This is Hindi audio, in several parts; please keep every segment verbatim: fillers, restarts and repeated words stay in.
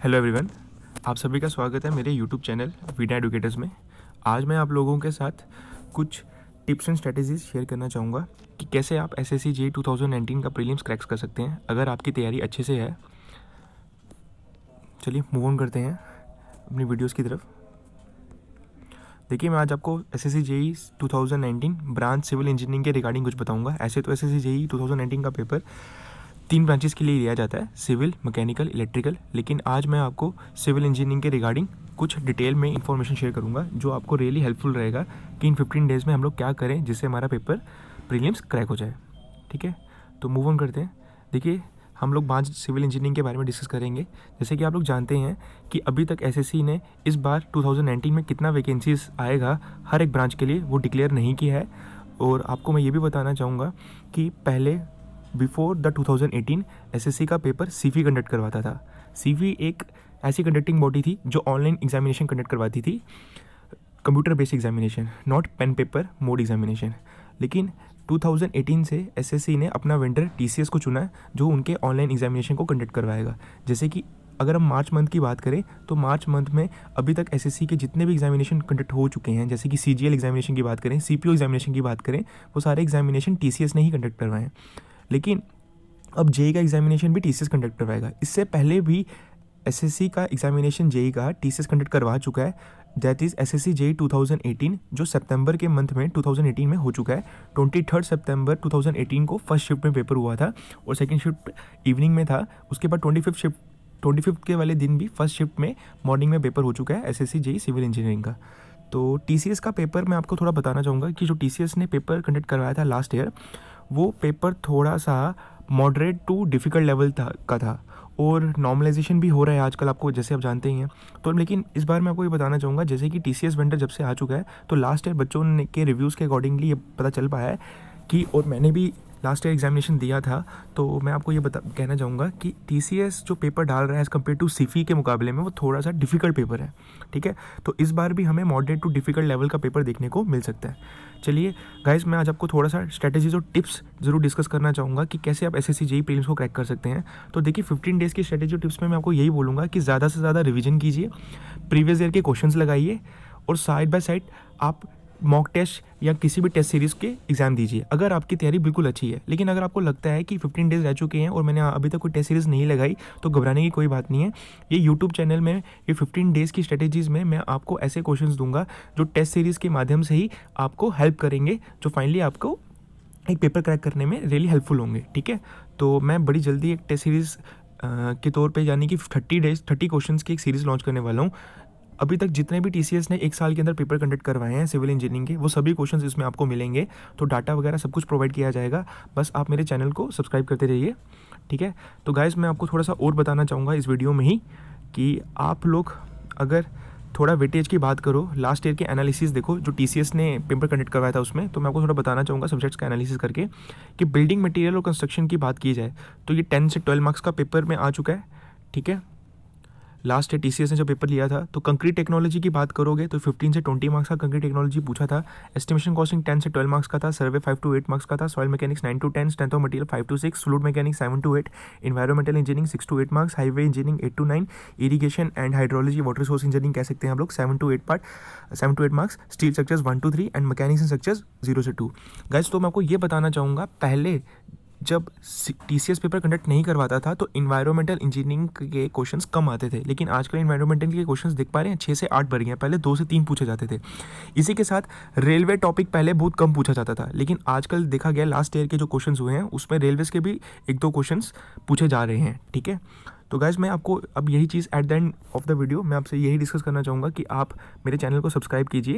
हेलो एवरीवन, आप सभी का स्वागत है मेरे यूट्यूब चैनल वीडियो एडुकेटर्स में। आज मैं आप लोगों के साथ कुछ टिप्स एंड स्ट्रेटजीज शेयर करना चाहूँगा कि कैसे आप SSC JE two thousand nineteen का प्रीलिम्स क्रैक कर सकते हैं अगर आपकी तैयारी अच्छे से है। चलिए मूव ऑन करते हैं अपनी वीडियोज़ की तरफ। देखिए, मैं आज आपको SSC JE two thousand nineteen branch civil engineering के रिगार्डिंग कुछ बताऊँगा। ऐसे तो SSC JE two thousand nineteen का पेपर तीन ब्रांचेस के लिए लिया जाता है, सिविल, मैकेनिकल, इलेक्ट्रिकल, लेकिन आज मैं आपको सिविल इंजीनियरिंग के रिगार्डिंग कुछ डिटेल में इंफॉर्मेशन शेयर करूंगा जो आपको रियली हेल्पफुल रहेगा कि इन फिफ्टीन डेज़ में हम लोग क्या करें जिससे हमारा पेपर प्रीलिम्स क्रैक हो जाए। ठीक है, तो मूव ऑन करते हैं। देखिए, हम लोग ब्रांच सिविल इंजीनियरिंग के बारे में डिस्कस करेंगे। जैसे कि आप लोग जानते हैं कि अभी तक एसएससी ने इस बार टू थाउजेंड नाइनटीन में कितना वैकेंसीज आएगा हर एक ब्रांच के लिए वो डिक्लेयर नहीं किया है। और आपको मैं ये भी बताना चाहूँगा कि पहले before the two thousand eighteen SSC का पेपर सीवी कंडक्ट करवाता था। सीवी एक ऐसी कंडक्टिंग बॉडी थी जो ऑनलाइन एग्जामिनेशन कंडक्ट करवाती थी, computer based examination, not pen paper mode examination. लेकिन टू थाउजेंड एटीन से एसएससी ने अपना वेंडर टीसीएस को चुना जो उनके ऑनलाइन एग्जामिनेशन को कंडक्ट करवाएगा। जैसे कि अगर हम मार्च मंथ की बात करें तो मार्च मंथ में अभी तक एसएससी के जितने भी एग्जामिनेशन कंडक्ट हो चुके हैं, जैसे कि सीजीएल एग्जामिनेशन की बात करें, सीपीओ एग्जामिनेशन की बात करें, वो सारे एग्जामिनेशन टीसीएस ने ही कंडक्ट करवाए हैं। लेकिन अब जेईई का एग्जामिनेशन भी टीसीएस कंडक्ट करवाएगा। इससे पहले भी एसएससी का एग्जामिनेशन जेईई का टीसीएस कंडक्ट करवा चुका है, that is SSC JE two thousand eighteen, जो सितंबर के मंथ में टू थाउजेंड एटीन में हो चुका है। ट्वेंटी थर्ड सितंबर टू थाउजेंड एटीन को फर्स्ट शिफ्ट में पेपर हुआ था और सेकेंड शिफ्ट इवनिंग में था। उसके बाद twenty fifth shift twenty fifth के वाले दिन भी फर्स्ट शिफ्ट में मॉर्निंग में पेपर हो चुका है एसएससी जेईई सिविल इंजीनियरिंग का। तो टीसीएस का पेपर मैं आपको थोड़ा बताना चाहूँगा कि जो टीसीएस ने पेपर कंडक्ट करवाया था लास्ट ईयर, वो पेपर थोड़ा सा मॉडरेट टू डिफ़िकल्ट लेवल था का था और नॉर्मलाइजेशन भी हो रहा है आजकल, आपको जैसे आप जानते ही हैं। तो लेकिन इस बार मैं आपको ये बताना चाहूँगा, जैसे कि टीसीएस वेंडर जब से आ चुका है तो लास्ट ईयर बच्चों ने के रिव्यूज़ के अकॉर्डिंगली ये पता चल पाया है कि, और मैंने भी लास्ट ईयर एग्जामिनेशन दिया था, तो मैं आपको ये बता कहना चाहूँगा कि टीसीएस जो पेपर डाल रहा है एज़ कम्पेयर टू सीफी के मुकाबले में वो थोड़ा सा डिफ़िकल्ट पेपर है। ठीक है, तो इस बार भी हमें मॉडरेट टू डिफ़िकल्ट लेवल का पेपर देखने को मिल सकता है। चलिए गाइस, मैं आज आपको थोड़ा सा स्ट्रैटेजीज और टिप्स जरूर डिस्कस करना चाहूँगा कि कैसे आप एसएससी जेईई प्रीलिम्स को क्रैक कर सकते हैं। तो देखिए, फिफ्टीन डेज़ की स्ट्रैटेजी और टिप्स में मैं आपको यही बोलूँगा कि ज़्यादा से ज़्यादा रिविजन कीजिए, प्रीवियस ईयर के क्वेश्चंस लगाइए और साइड बाय साइड आप मॉक टेस्ट या किसी भी टेस्ट सीरीज़ के एग्जाम दीजिए अगर आपकी तैयारी बिल्कुल अच्छी है। लेकिन अगर आपको लगता है कि फिफ्टीन डेज़ रह चुके हैं और मैंने अभी तक कोई टेस्ट सीरीज़ नहीं लगाई, तो घबराने की कोई बात नहीं है। ये यूट्यूब चैनल में ये फिफ्टीन डेज़ की स्ट्रेटेजीज़ में मैं आपको ऐसे क्वेश्चंस दूंगा जो टेस्ट सीरीज़ के माध्यम से ही आपको हेल्प करेंगे, जो फाइनली आपको एक पेपर क्रैक करने में रियली हेल्पफुल होंगे। ठीक है, तो मैं बड़ी जल्दी एक टेस्ट सीरीज़ के तौर पे यानी कि थर्टी डेज थर्टी क्वेश्चंस की एक सीरीज़ लॉन्च करने वाला हूँ। अभी तक जितने भी टीसीएस ने एक साल के अंदर पेपर कंडक्ट करवाए हैं सिविल इंजीनियरिंग के, वो सभी क्वेश्चंस इसमें आपको मिलेंगे। तो डाटा वगैरह सब कुछ प्रोवाइड किया जाएगा, बस आप मेरे चैनल को सब्सक्राइब करते रहिए। ठीक है, तो गाइस, मैं आपको थोड़ा सा और बताना चाहूँगा इस वीडियो में ही कि आप लोग अगर थोड़ा वेटेज की बात करो, लास्ट ईयर के एनालिसिस देखो जो टीसीएस ने पेपर कंडक्ट करवाया था उसमें, तो मैं आपको थोड़ा बताना चाहूँगा सब्जेक्ट्स का एनालिसिस करके कि बिल्डिंग मटेरियल और कंस्ट्रक्शन की बात की जाए तो ये टेन से ट्वेल्व मार्क्स का पेपर में आ चुका है। ठीक है, लास्ट ईयर टीसीएस ने जो पेपर लिया था, तो कंक्रीट टेक्नोलॉजी की बात करोगे तो फिफ्टीन से ट्वेंटी मार्क्स का कंक्रीट टेक्नोलॉजी पूछा था। एस्टिमेशन कॉस्टिंग टेन से ट्वेल्व मार्क्स का था, survey five to eight marks का था, soil mechanics nine to ten, strength of material five to six, fluid mechanics seven to eight, environmental engineering six to eight marks, highway engineering eight to nine, irrigation and hydrology water resource engineering कह सकते हैं हम लोग seven to eight part seven to eight marks, steel structures one two three and mechanics and structures zero से टू। गाइस, तो मैं आपको ये बताना चाहूँगा, पहले जब टीसीएस पेपर कंडक्ट नहीं करवाता था तो इन्वायरमेंटल इंजीनियरिंग के क्वेश्चंस कम आते थे, लेकिन आजकल इन्वायरमेंटल के क्वेश्चंस देख पा रहे हैं छः से आठ बढ़ गए हैं, पहले दो से तीन पूछे जाते थे। इसी के साथ रेलवे टॉपिक पहले बहुत कम पूछा जाता था, लेकिन आजकल देखा गया लास्ट ईयर के जो क्वेश्चंस हुए हैं उसमें रेलवेज के भी एक दो क्वेश्चंस पूछे जा रहे हैं। ठीक है, तो गाइज, मैं आपको अब यही चीज़ at the end of the video मैं आपसे यही डिस्कस करना चाहूँगा कि आप मेरे चैनल को सब्सक्राइब कीजिए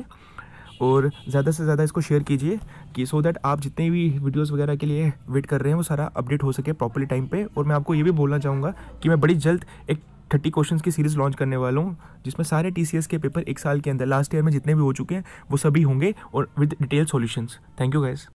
और ज़्यादा से ज़्यादा इसको शेयर कीजिए कि सो दैट आप जितने भी वीडियोस वगैरह के लिए वेट कर रहे हैं वो सारा अपडेट हो सके प्रॉपर्ली टाइम पे। और मैं आपको ये भी बोलना चाहूँगा कि मैं बड़ी जल्द एक थर्टी क्वेश्चंस की सीरीज़ लॉन्च करने वाला हूँ जिसमें सारे टीसीएस के पेपर एक साल के अंदर लास्ट ईयर में जितने भी हो चुके हैं वो सभी होंगे और with detail solutions. Thank you guys.